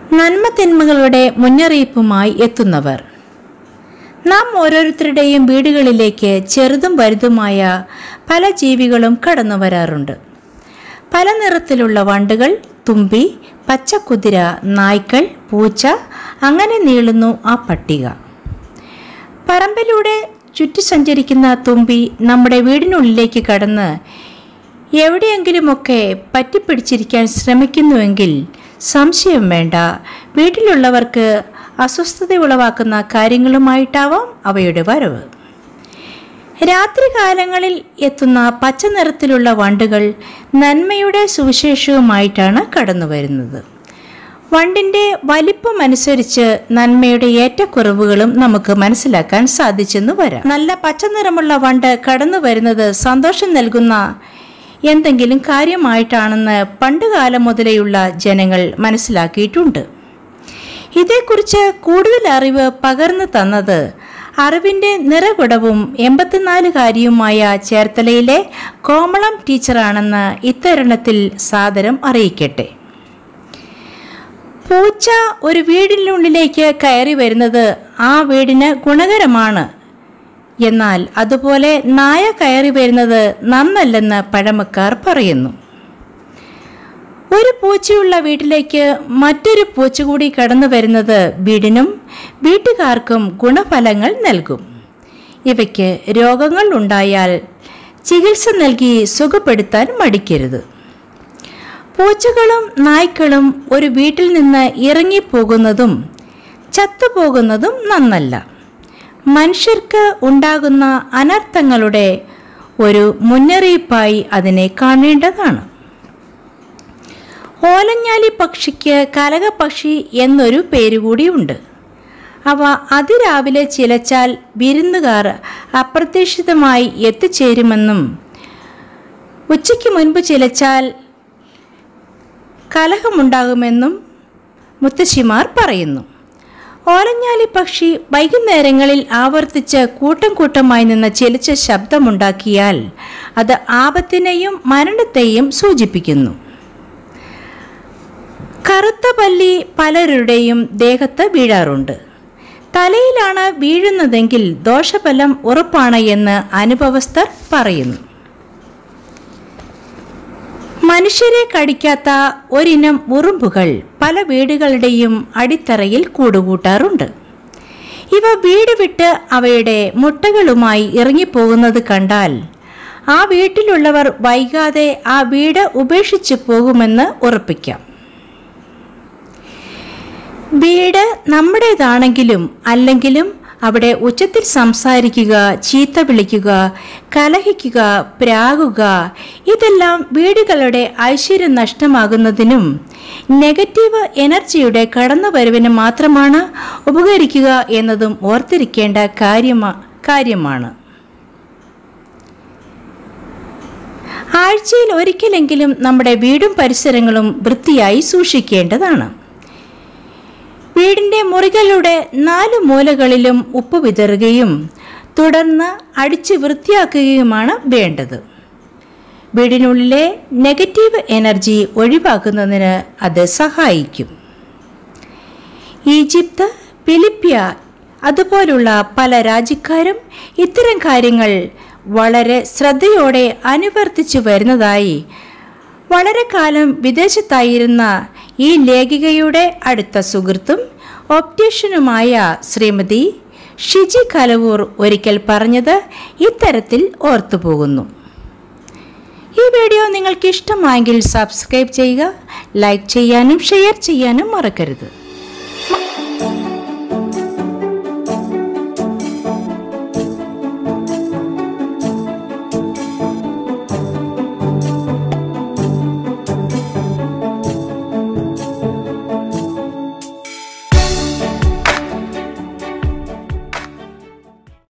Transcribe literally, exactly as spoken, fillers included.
നന്മ തിന്മകളുടെ മുന്നറിയിപ്പുമായി എത്തുന്നവർ. നാം ഓരോരുത്തരുടെയും വീടുകളിലേക്ക് ചെറുതും വലുതുമായ പല ജീവികളും കടന്നു വരാറുണ്ട്. പല നിറത്തിലുള്ള വണ്ടുകൾ, തുമ്പി, പച്ചക്കുതിര, നായ്ക്കൾ, പൂച്ച, അങ്ങനെ നീളുന്നു ആ പട്ടിക. പറമ്പിലൂടെ ചുറ്റി സഞ്ചരിക്കുന്ന തുമ്പി നമ്മുടെ വീടിനുള്ളിലേക്ക് കടന്ന് എവിടെയെങ്കിലുമൊക്കെ പറ്റിപ്പിടിച്ചിരിക്കാൻ ശ്രമിക്കുന്നുവെങ്കിൽ സംശയം വേണ്ട, വീട്ടിലുള്ളവർക്ക് അസ്വസ്ഥത ഉളവാക്കുന്ന കാര്യങ്ങളുമായിട്ടാവാം അവയുടെ വരവ്. രാത്രികാലങ്ങളിൽ എത്തുന്ന പച്ച നിറത്തിലുള്ള വണ്ടുകൾ നന്മയുടെ സുവിശേഷവുമായിട്ടാണ് കടന്നു വരുന്നത്. വണ്ടിൻ്റെ വലിപ്പമനുസരിച്ച് നന്മയുടെ ഏറ്റക്കുറവുകളും നമുക്ക് മനസ്സിലാക്കാൻ സാധിച്ചെന്ന് വരാം. നല്ല പച്ച നിറമുള്ള വണ്ട് കടന്നു വരുന്നത് സന്തോഷം നൽകുന്ന എന്തെങ്കിലും കാര്യമായിട്ടാണെന്ന് പണ്ടുകാലം മുതലേയുള്ള ജനങ്ങൾ മനസ്സിലാക്കിയിട്ടുണ്ട്. ഇതേക്കുറിച്ച് കൂടുതൽ അറിവ് പകർന്നു തന്നത് അറിവിൻ്റെ നിറകുടവും എൺപത്തിനാലുകാരിയുമായ ചേർത്തലയിലെ കോമളം ടീച്ചറാണെന്ന് ഇത്തരുണത്തിൽ സാദരം അറിയിക്കട്ടെ. പൂച്ച ഒരു വീടിനുള്ളിലേക്ക് കയറി വരുന്നത് ആ വീടിന് ഗുണകരമാണ്. എന്നാൽ അതുപോലെ നായ കയറി വരുന്നത് നന്നല്ലെന്ന് പഴമക്കാർ പറയുന്നു. ഒരു പൂച്ചയുള്ള വീട്ടിലേക്ക് മറ്റൊരു പൂച്ച കൂടി കടന്നു വരുന്നത് വീടിനും വീട്ടുകാർക്കും ഗുണഫലങ്ങൾ നൽകും. ഇവയ്ക്ക് രോഗങ്ങൾ ഉണ്ടായാൽ ചികിത്സ നൽകി സുഖപ്പെടുത്താൻ മടിക്കരുത്. പൂച്ചകളും നായ്ക്കളും ഒരു വീട്ടിൽ നിന്ന് ഇറങ്ങിപ്പോകുന്നതും ചത്തുപോകുന്നതും നന്നല്ല. മനുഷ്യർക്ക് ഉണ്ടാകുന്ന അനർത്ഥങ്ങളുടെ ഒരു മുന്നറിയിപ്പായി അതിനെ കാണേണ്ടതാണ്. ഓലഞ്ഞാലി പക്ഷിക്ക് കലകപക്ഷി എന്നൊരു പേരുകൂടിയുണ്ട്. അവ അതിരാവിലെ ചിലച്ചാൽ വിരുന്നുകാർ അപ്രതീക്ഷിതമായി എത്തിച്ചേരുമെന്നും ഉച്ചയ്ക്ക് മുൻപ് ചിലച്ചാൽ കലഹമുണ്ടാകുമെന്നും മുത്തശ്ശിമാർ പറയുന്നു. ഓലഞ്ഞാലി പക്ഷി വൈകുന്നേരങ്ങളിൽ ആവർത്തിച്ച് കൂട്ടം കൂട്ടമായി നിന്ന് ചിലച്ച ശബ്ദമുണ്ടാക്കിയാൽ അത് ആപത്തിനെയും മരണത്തെയും സൂചിപ്പിക്കുന്നു. കറുത്ത പല്ലി പലരുടെയും ദേഹത്ത് വീഴാറുണ്ട്. തലയിലാണ് വീഴുന്നതെങ്കിൽ ദോഷഫലം ഉറപ്പാണ് എന്ന് അനുഭവസ്ഥർ പറയുന്നു. മനുഷ്യരെ കടിക്കാത്ത ഒരിനം ഉറുമ്പുകൾ പല വീടുകളുടെയും അടിത്തറയിൽ കൂടുകൂട്ടാറുണ്ട്. ഇവ വീട് വിട്ട് അവയുടെ മുട്ടകളുമായി ഇറങ്ങിപ്പോകുന്നത് കണ്ടാൽ ആ വീട്ടിലുള്ളവർ വൈകാതെ ആ വീട് ഉപേക്ഷിച്ചു പോകുമെന്ന് ഉറപ്പിക്കാം. വീട് നമ്മുടേതാണെങ്കിലും അല്ലെങ്കിലും അവിടെ ഉച്ചത്തിൽ സംസാരിക്കുക, ചീത്ത വിളിക്കുക, കലഹിക്കുക, പ്രാകുക, ഇതെല്ലാം വീടുകളുടെ ഐശ്വര്യം നഷ്ടമാകുന്നതിനും നെഗറ്റീവ് എനർജിയുടെ കടന്നുവരവിന് മാത്രമാണ് ഉപകരിക്കുക എന്നതും ഓർത്തിരിക്കേണ്ട കാര്യമാ കാര്യമാണ് ആഴ്ചയിൽ ഒരിക്കലെങ്കിലും നമ്മുടെ വീടും പരിസരങ്ങളും വൃത്തിയായി സൂക്ഷിക്കേണ്ടതാണ്. വീടിൻ്റെ മുറികളുടെ നാല് മൂലകളിലും ഉപ്പ് വിതറുകയും തുടർന്ന് അടിച്ച് വൃത്തിയാക്കുകയുമാണ് വേണ്ടത്. വീടിനുള്ളിലെ നെഗറ്റീവ് എനർജി ഒഴിവാക്കുന്നതിന് അത് സഹായിക്കും. ഈജിപ്ത്, ഫിലിപ്പിയ അതുപോലുള്ള പല രാജ്യക്കാരും ഇത്തരം കാര്യങ്ങൾ വളരെ ശ്രദ്ധയോടെ അനുവർത്തിച്ചു വരുന്നതായി വളരെ കാലം വിദേശത്തായിരുന്ന ഈ ലേഖികയുടെ അടുത്ത സുഹൃത്തും ഒപ്റ്റീഷ്യനുമായ ശ്രീമതി ഷിജി കലവൂർ ഒരിക്കൽ പറഞ്ഞത് ഇത്തരത്തിൽ ഓർത്തുപോകുന്നു. ഈ വീഡിയോ നിങ്ങൾക്ക് ഇഷ്ടമായെങ്കിൽ സബ്സ്ക്രൈബ് ചെയ്യുക, ലൈക്ക് ചെയ്യാനും ഷെയർ ചെയ്യാനും മറക്കരുത്.